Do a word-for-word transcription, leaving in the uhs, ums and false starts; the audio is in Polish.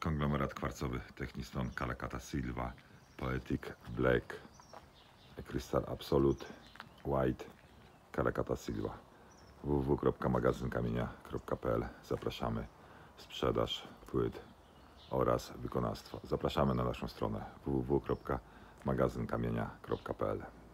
Konglomerat kwarcowy Techniston Kalakata Silva Poetic Black Crystal Absolute White Kalakata Silva. w w w kropka magazyn kamienia kropka p l. Zapraszamy. Sprzedaż płyt oraz wykonawstwo. Zapraszamy na naszą stronę w w w kropka magazyn kamienia kropka p l.